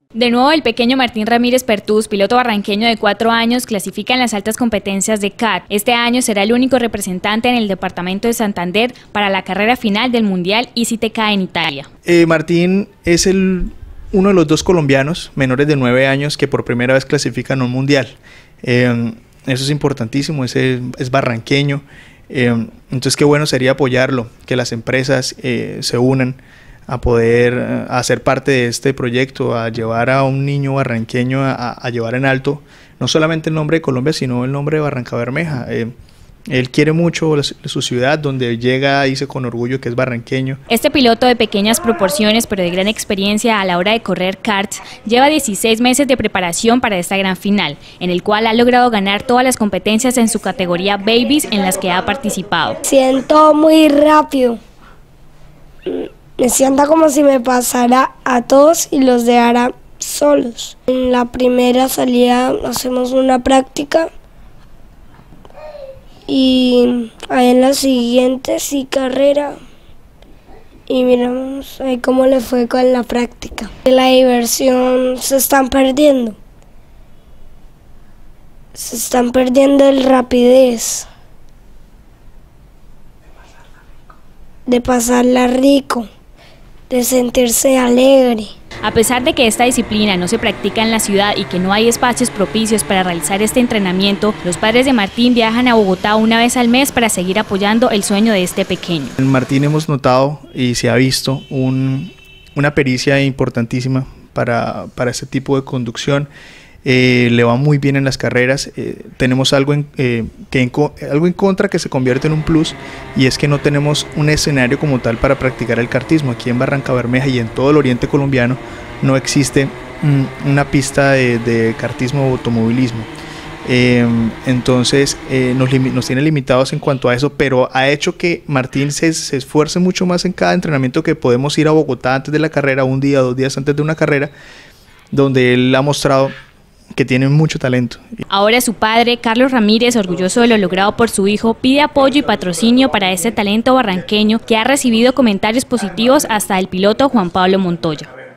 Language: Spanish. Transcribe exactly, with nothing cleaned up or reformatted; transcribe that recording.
De nuevo, el pequeño Martín Ramírez Pertús, piloto barranqueño de cuatro años, clasifica en las altas competencias de C A T. Este año será el único representante en el departamento de Santander para la carrera final del Mundial I C T K en Italia. Eh, Martín es el, uno de los dos colombianos menores de nueve años que por primera vez clasifican a un Mundial. Eh, eso es importantísimo, ese es barranqueño. Eh, entonces qué bueno sería apoyarlo, que las empresas eh, se unan a poder a hacer parte de este proyecto, a llevar a un niño barranqueño a, a llevar en alto no solamente el nombre de Colombia, sino el nombre de Barrancabermeja. Eh, él quiere mucho la, su ciudad, donde llega, dice con orgullo que es barranqueño. Este piloto de pequeñas proporciones, pero de gran experiencia a la hora de correr karts, lleva dieciséis meses de preparación para esta gran final, en el cual ha logrado ganar todas las competencias en su categoría Babies en las que ha participado. Siento muy rápido. Me siento como si me pasara a todos y los dejara solos. En la primera salida hacemos una práctica y ahí en la siguiente sí carrera y miramos ahí cómo le fue con la práctica. La diversión se están perdiendo. Se están perdiendo el rapidez. De pasarla rico. De sentirse alegre. A pesar de que esta disciplina no se practica en la ciudad y que no hay espacios propicios para realizar este entrenamiento, los padres de Martín viajan a Bogotá una vez al mes para seguir apoyando el sueño de este pequeño. En Martín hemos notado y se ha visto un, una pericia importantísima para, para este tipo de conducción. Eh, le va muy bien en las carreras. Eh, tenemos algo en, eh, que en, algo en contra que se convierte en un plus, y es que no tenemos un escenario como tal para practicar el kartismo. Aquí en Barrancabermeja y en todo el oriente colombiano no existe mm, una pista de, de kartismo o automovilismo. Eh, entonces eh, nos, nos tiene limitados en cuanto a eso, pero ha hecho que Martín se, se esfuerce mucho más en cada entrenamiento, que podemos ir a Bogotá antes de la carrera, un día, dos días antes de una carrera, donde él ha mostrado que tienen mucho talento. Ahora su padre, Carlos Ramírez, orgulloso de lo logrado por su hijo, pide apoyo y patrocinio para este talento barranqueño que ha recibido comentarios positivos hasta del piloto Juan Pablo Montoya.